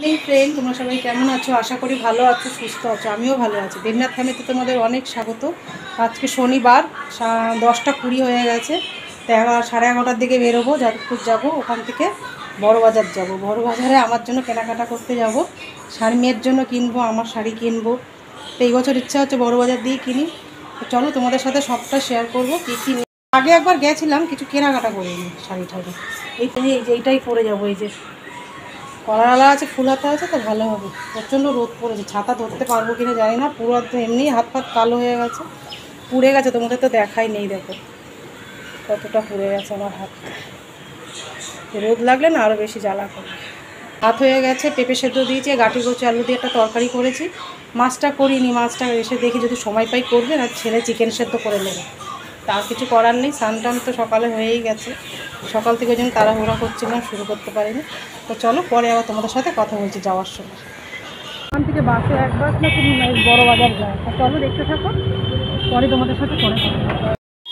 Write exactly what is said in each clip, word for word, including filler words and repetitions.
এই ফ্রেন্ড, তোমরা সবাই কেমন আছো? আশা করি ভালো আছো, সুস্থ আছো। আমিও ভালো আছি। দেবনাথ ফ্যামিলিতে তোমাদের অনেক স্বাগত। আজকে শনিবার, দশটা কুড়ি হয়ে গেছে। তো এগারো সাড়ে এগারোটার দিকে বেরোবো, যাদবপুর যাবো। ওখান থেকে বড় বাজার যাব। বড় বাজারে আমার জন্য কেনাকাটা করতে যাব। শাড়ি মেয়ের জন্য কিনবো, আমার শাড়ি কিনবো। তো এই বছর ইচ্ছা হচ্ছে বড় বাজার দিয়ে কিনি। তো চলো তোমাদের সাথে সবটা শেয়ার করবো কী কী। আগে একবার গেছিলাম, কিছু কেনাকাটা করিনি শাড়ি ঠাড়ি। এই যে এইটাই পরে যাবো। এই যে কলারওয়ালা আছে, ফুল হাতা আছে, তো ভালো হবে। প্রচণ্ড রোদ পড়েছে, ছাতা ধরতে পারবো কিনা জানি না। পুরো এমনি হাত ফাত কালো হয়ে গেছে, পুড়ে গেছে। তোমাদের তো দেখাই নেই, দেখো কতটা পুড়ে গেছে আমার হাত। রোদ লাগলে না আরও বেশি জ্বালা করবে। হাত হয়ে গেছে। পেঁপে সেদ্ধ দিয়েছি, গাঁটি কচি আলু দিয়ে একটা তরকারি করেছি। মাছটা করিনি, মাছটা এসে দেখি যদি সময় পাই করবে, না ছেলে চিকেন সেদ্ধ করে নেবে। তার কিছু করার নেই। স্নান টান তো সকালে হয়েই গেছে, সকাল থেকে ওই জন্য তাড়াহুড়া করছিলাম, শুরু করতে পারিনি। তো চলো পরে আবার তোমাদের সাথে কথা বলছি যাওয়ার সময়। ওখান থেকে বাসে এক বাস না তুমি বড় বাজার যায়। তো চলো দেখতে থাকো, পরে তোমাদের সাথে পরে কথা বলবো।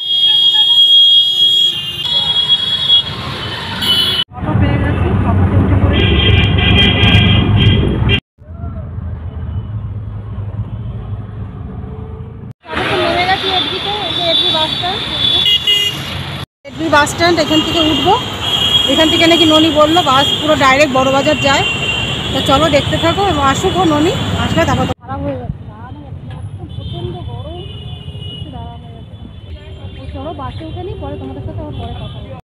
অটো পেয়ে গেছি, অটোতে উঠে পড়েছি। এডবি বাস স্ট্যান্ড, এখান থেকে উঠবো। এখান থেকে নাকি ননি বললো বাস পুরো ডাইরেক্ট বড় বাজার যায়। তো চলো দেখতে থাকো, এবং আসুক ও ননি, আসলে তারপর তো খারাপ হয়ে যাচ্ছে, প্রচণ্ড গরম, একটু দাঁড়ানো যাচ্ছে। চলো বাসে উঠে নিই, পরে তোমাদের সাথে আবার পরে কথা বলবো।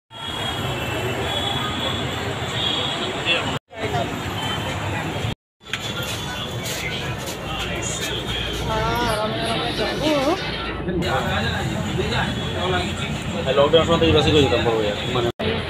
লকডাউন সময় থেকে বেশি করে যেতাম বড় মানে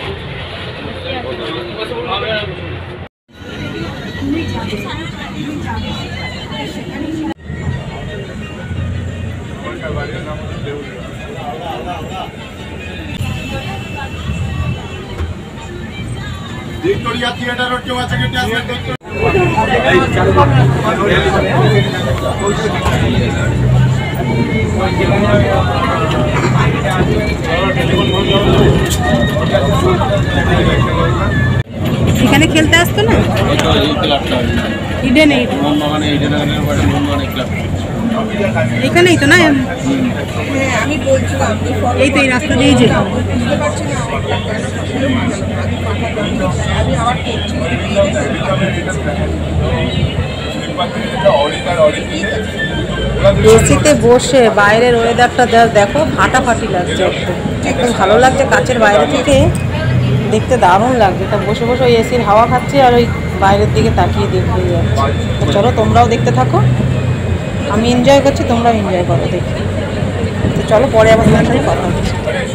ভিক্টোরিয়া থিয়েটার কেউ আছে কি? এখানে খেলতে আসতো না ইডেনে, এখানেই তো না? আমি বলছিলাম এই তো এই রাস্তা দিয়েই যেতাম। এসিতে বসে বাইরের ওয়েদারটা দেখো, ফাটাফাটি লাগছে, একদম একদম ভালো লাগছে। কাছের বাইরে থেকে দেখতে দারুণ লাগছে। তা বসে বসে ওই এসির হাওয়া খাচ্ছি আর ওই বাইরের দিকে তাকিয়ে দেখতে যাচ্ছি। তো চলো তোমরাও দেখতে থাকো, আমি এনজয় করছি, তোমরাও এনজয় করো দেখি। তো চলো পরে আবার তোমার সাথে কথা হচ্ছে।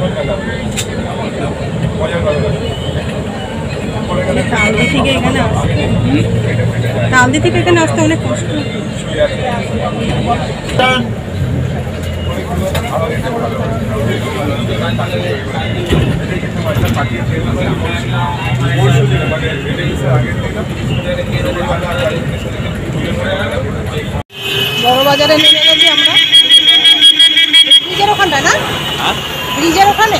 তালদি থেকে এখানে আসতে তালদি থেকে এখানে আসতে অনেক কষ্ট। বড় বাজারে নেমে গেছি আমরা, ব্রিজের ওখানটা না? ব্রিজের ওখানে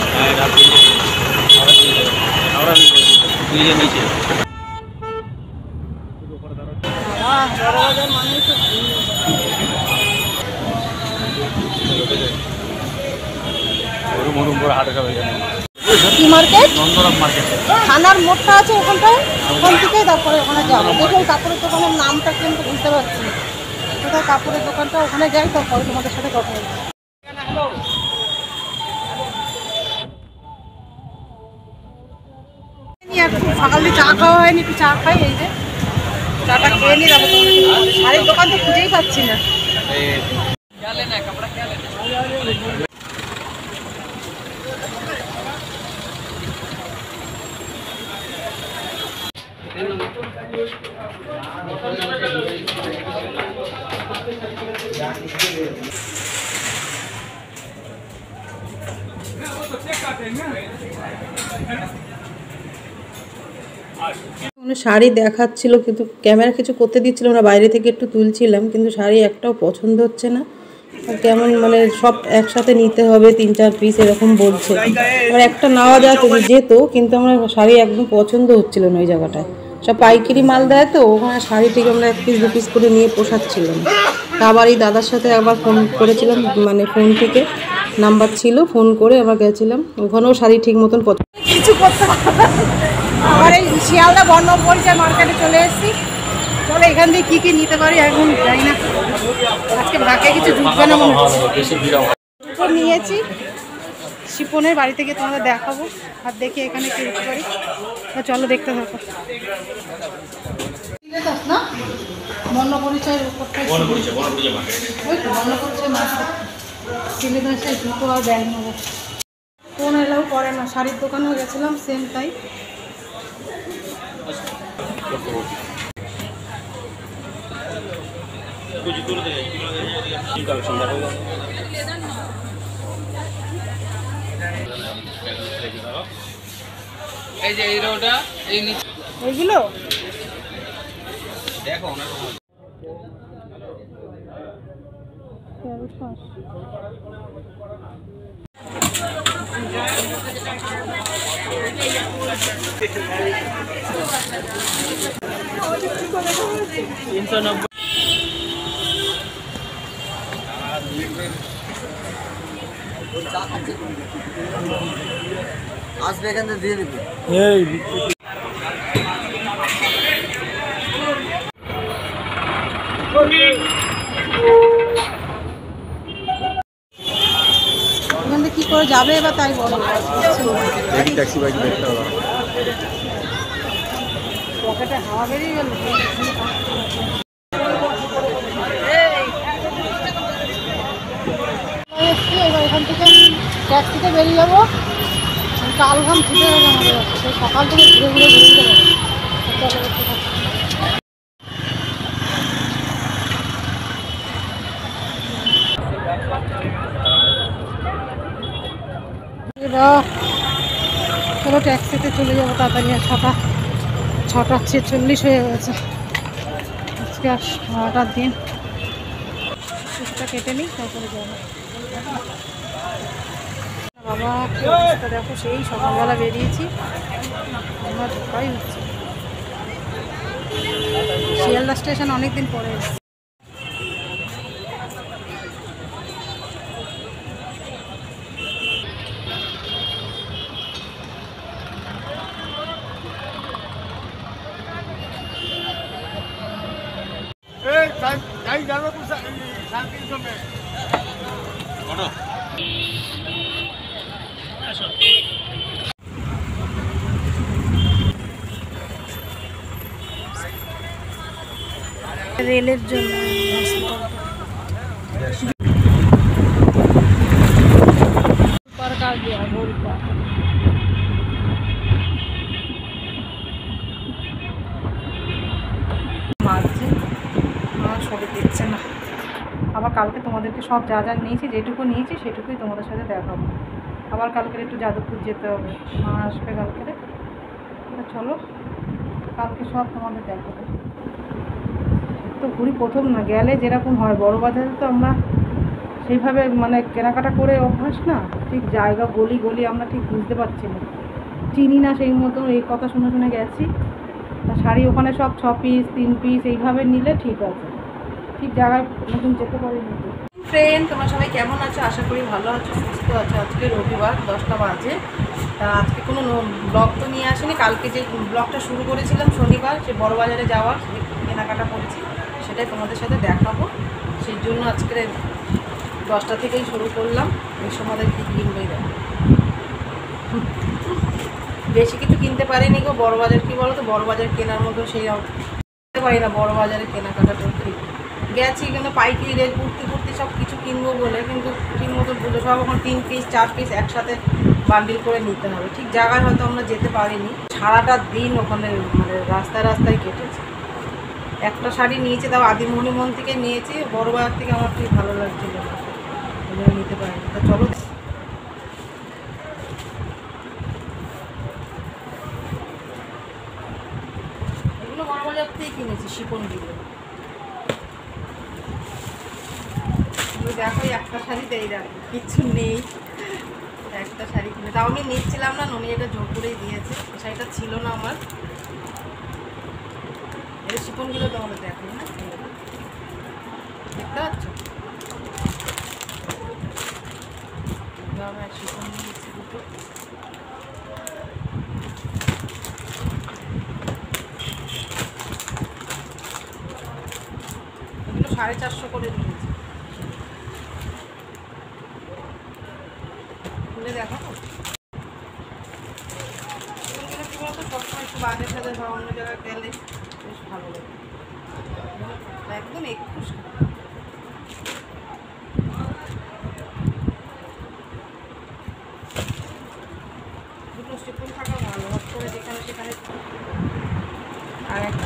থানার মোড়টা আছে ওখানটায়, ওখান থেকেই তারপরে ওখানে যাবো। দেখো কাপড়ের দোকানের নামটা কিন্তু বুঝতে পারছি, কোথায় কাপড়ের দোকানটা, ওখানে যাই, তারপরে তোমাদের সাথে কথা বলবো। সকাল দিয়ে চা খাওয়া হয়নি, একটু চা খাই। এই যে চাটা খেয়ে নিই, তারপর শাড়ির দোকান তো খুঁজেই পাচ্ছি না। শাড়ি দেখাচ্ছিল কিন্তু ক্যামেরা কিছু করতে দিচ্ছিল না, বাইরে থেকে একটু তুলছিলাম, কিন্তু শাড়ি একটাও পছন্দ হচ্ছে না। কেমন মানে সব একসাথে নিতে হবে, তিন চার পিস এরকম বলছে। এবার একটা নেওয়া যাচ্ছে যেত, কিন্তু আমার শাড়ি একদম পছন্দ হচ্ছিল না ওই জায়গাটায়। সব পাইকারি মাল দেয় তো, ওখানে শাড়ি ঠিক আমরা এক পিস দু পিস করে নিয়ে পোষাচ্ছিলাম। আবার এই দাদার সাথে একবার ফোন করেছিলাম, মানে ফোন থেকে নাম্বার ছিল, ফোন করে আবার গেছিলাম, ওখানেও শাড়ি ঠিক মতন কিছু করতে আবার এই শিয়ালদা বর্ণ পরিচয় মার্কেটে চলে এসেছি। চলো এখান থেকে কী কী নিতে পারি এখন যাই না, আজকে ভাগে কিছু ঢুকবে না মনে হচ্ছে। নিয়েছি শিপনের বাড়ি থেকে তোমাদের দেখাবো, আর দেখি এখানে কি নিতে পারি। চলো দেখতে থাকো। না বর্ণ পরিচয় ওই তো বর্ণ পরিচয় মার্কেট সিলে দাসে জুতো আর ব্যাগ নেবো। কোন এলাও করে না, শাড়ির দোকানেও গেছিলাম সেম তাই। এইগুলো দেখো না তিনশো নব্বই আসবে এখান থেকে দিয়ে দিবি। এখান থেকে কি করে যাবে এবার তাই বলো। ট্যাক্সি বাইক দেখতে হবে, পকেটে হাওয়া বেরিয়ে গেল। এবার এখান থেকে ট্যাক্সিতে বেরিয়ে যাবো, কাল ঘাম ছুটে যাবে আমাদের, সেই সকাল থেকে ঘুরে ঘুরে ঘুরে যেতে পারবো। চলো ট্যাক্সিতে চলে যাবো তাড়াতাড়ি, আর ছটা ছটা ছেচল্লিশ হয়ে গেছে আজকে, আর ছটার দিন। সুতটা কেটে নিই তারপরে যাবো। বাবা কি অবস্থা দেখো, সেই সকালবেলা বেরিয়েছি, আমার ঢোকাই হচ্ছে। শিয়ালদা স্টেশন অনেকদিন পরে এসেছি। রেলের জন্য ছবি দিচ্ছে না। আবার কালকে তোমাদেরকে সব যা যা নিয়েছি, যেটুকু নিয়েছি সেটুকুই তোমাদের সাথে দেখাবো। আবার কালকে একটু যাদবপুর যেতে হবে, মা আসবে কালকে। চলো কালকে সব তোমাদের দেখাবো। তো ঘুরি প্রথম না, গেলে যেরকম হয় বড় বাজারে তো আমরা সেইভাবে মানে কেনাকাটা করে অভ্যাস না, ঠিক জায়গা গলি গলি আমরা ঠিক বুঝতে পারছি না, চিনি না সেই মতো। এই কথা শুনে শুনে গেছি। শাড়ি ওখানে সব ছ পিস তিন পিস এইভাবে নিলে ঠিক আছে, ঠিক জায়গায় নতুন যেতে পারিনি। ফ্রেন্ড তোমরা সবাই কেমন আছো? আশা করি ভালো আছো, সুস্থ আছো। আজকে রবিবার দশটা বাজে, তা আজকে কোনো ব্লগ তো নিয়ে আসিনি। কালকে যে ব্লগটা শুরু করেছিলাম শনিবার, সে বড় বাজারে যাওয়ার কেনাকাটা করেছি, সেটাই তোমাদের সাথে দেখাবো। সেই জন্য আজকে দশটা থেকেই শুরু করলাম। এই সময় কী কিনবেই দেখো, বেশি কিছু কিনতে পারিনি গো। বড় বাজার কী বলো তো, বড় বাজার কেনার মতো সেই কিনতে পারি না। বড় বাজারে কেনাকাটাটা ঠিক গেছি, কিন্তু পাইকারি রেট কুর্তি কুর্তি সব কিছু কিনবো বলে, কিন্তু ঠিক মতো বুঝে সব এখন তিন পিস চার পিস একসাথে বান্ডিল করে নিতে হবে। ঠিক জায়গায় হয়তো আমরা যেতে পারিনি। সারাটা দিন ওখানে মানে রাস্তায় রাস্তায় কেটেছে। একটা শাড়ি নিয়েছি, তাও আদিমণিমন থেকে নিয়েছি, বড় বাজার থেকে আমার ঠিক ভালো লাগছিল না, নিতে পারিনি। তা চলো এগুলো বড় বাজার থেকেই কিনেছি, শিপনগুলো। দেখো একটা শাড়িতেই দেখো কিচ্ছু নেই, একটা শাড়ি কিনে, তাও আমি নিচ্ছিলাম না, ননি এটা জোর করেই দিয়েছে। শাড়িটা ছিল না আমার, এই শিপনগুলো তোমাদের দেখো না, দেখতে পাচ্ছ? আমার শিপন নিয়েছি দুটো। এগুলো সাড়ে চারশো করে নিয়েছি। খুলে দেখো এগুলো কি বলতো, সবসময় একটু বাজার সাজার বা অন্য জায়গায় গেলে বেশ ভালো লাগে। একদম একুশ দুটো স্টিপন থাকা ভালো, হট করে যেখানে সেখানে। আর একটা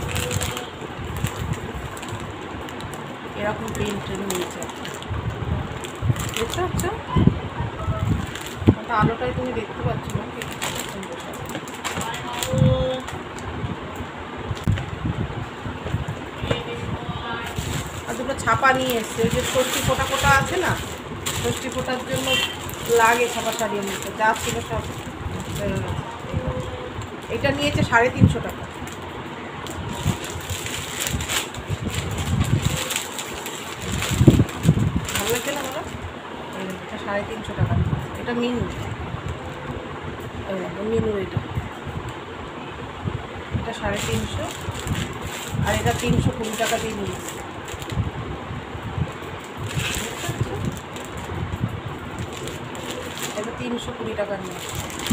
এরকম পেন ট্রেন নিয়েছে, দেখতে পাচ্ছ? ওটা আলোটাই তুমি দেখতে পাচ্ছ না, সুন্দর। আর দুটো ছাপা নিয়ে এসছে, ওই যে ষষ্ঠী ফোটা ফোটা আছে না, ষষ্ঠী ফোটার জন্য লাগে ছাপা শাড়ির মধ্যে, যা ছিল সব বেরো গেছে। এটা নিয়েছে সাড়ে তিনশো টাকা। ভালো লাগছে না বলো? এটা সাড়ে তিনশো টাকা। এটা মিনু, মিনু এটা এটা সাড়ে তিনশো, আর এটা তিনশো কুড়ি টাকা দিয়ে নিয়েছে। এটা তিনশো কুড়ি টাকা নিয়েছে।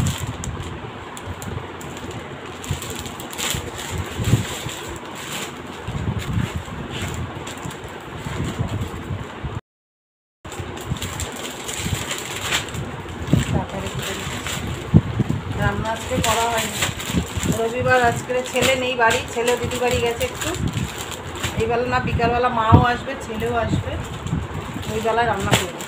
রান্না আজকে করা হয়নি, রবিবার আজকে ছেলে নেই বাড়ি, ছেলে দিদি বাড়ি গেছে একটু। এইবেলা না, বিকালবেলা মাও আসবে, ছেলেও আসবে, ওই বেলায় রান্না করবে।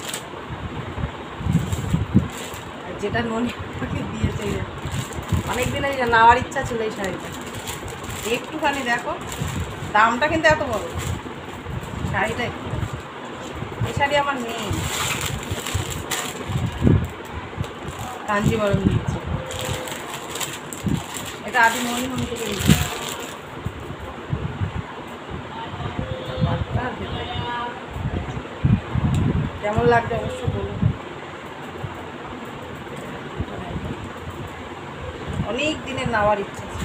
আর যেটা ননি আমাকে দিয়েছে, অনেক দিন এই নেওয়ার ইচ্ছা ছিল এই শাড়িটা, একটুখানি দেখো দামটা কিন্তু এত বড় শাড়িটা। একটু এই শাড়ি আমার নেই, কাঞ্জিবরম দিয়েছে। এটা আদি মনিমন থেকে দিয়েছে। কেমন লাগছে অবশ্য বলুন। অনেক দিনের নেওয়ার ইচ্ছা ছিল।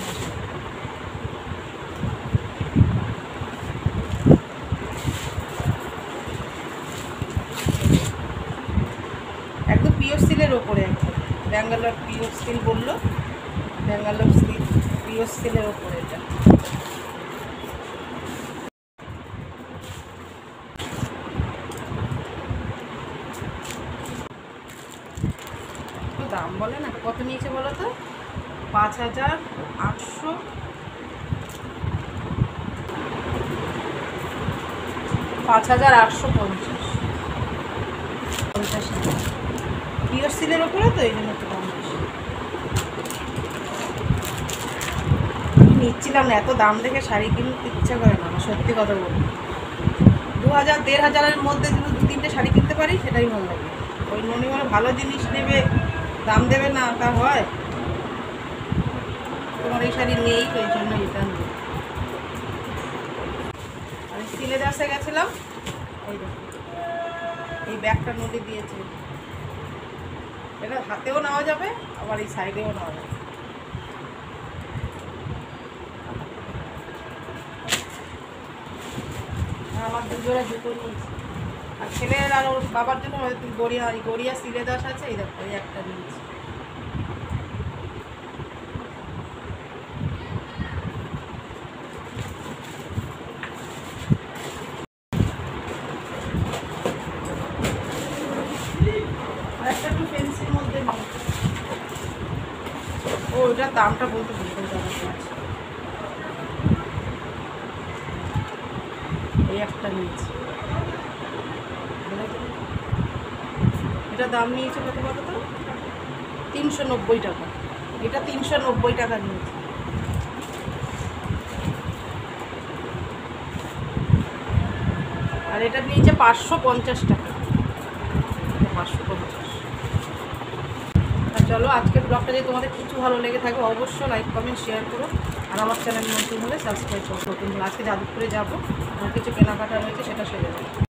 একদম পিওর স্টিলের ওপরে, একদম ব্যাঙ্গালোর পিওর স্টিল বললো, ব্যাঙ্গালোর স্টিল পিওর স্টিলের ওপরে এটা। দাম বলে না, কত নিয়েছে বলো তো? পাঁচ হাজার আটশো পাঁচ হাজার আটশো পঞ্চাশ পঞ্চাশ পিওর স্টিলের ওপরে, তো এই জন্য একটু দাম বেশি নিচ্ছিলাম না। এত দাম দেখে শাড়ি কিনতে ইচ্ছা করে না আমার, সত্যি কথা বলি। দু হাজার দেড় হাজারের মধ্যে যদি দু তিনটে শাড়ি কিনতে পারি সেটাই ভালো লাগে। ওই ননি মানে ভালো জিনিস নেবে, দাম দেবে না, তা হয়? তোমার এই শাড়ি নেই তো, এই জন্য এটা নেই। আমি স্টিলে দাসে গেছিলাম, এই দেখো এই ব্যাগটা নদী দিয়েছে। এটা হাতেও নেওয়া যাবে, আবার এই সাইডেও নেওয়া যাবে। আমার দুজোড়া জুতো নিয়েছি, আর ছেলের আর ওর বাবার জন্য গড়িয়া গড়িয়া সিলে দাস আছে, এই দেখো এই একটা নিয়েছি। আর একটা একটু ফেন্সির মধ্যে নিয়েছি। ও ওটার দামটা বলতে ভুলে যাচ্ছে। এই একটা নিয়েছি, এটা দাম নিয়েছে কত বলো তো? তিনশো নব্বই টাকা। এটা তিনশো নব্বই টাকা নিয়েছে। আর এটা নিয়েছে পাঁচশো পঞ্চাশ টাকা, পাঁচশো পঞ্চাশ। চলো আজকের ব্লগটা যদি তোমাদের কিছু ভালো লেগে থাকে অবশ্যই লাইক কমেন্ট শেয়ার করো। আর আমার চ্যানেল নতুন হলে সাবস্ক্রাইব করো। নতুন হলে আজকে যাদবপুরে যাবো, আমার কিছু কেনাকাটা রয়েছে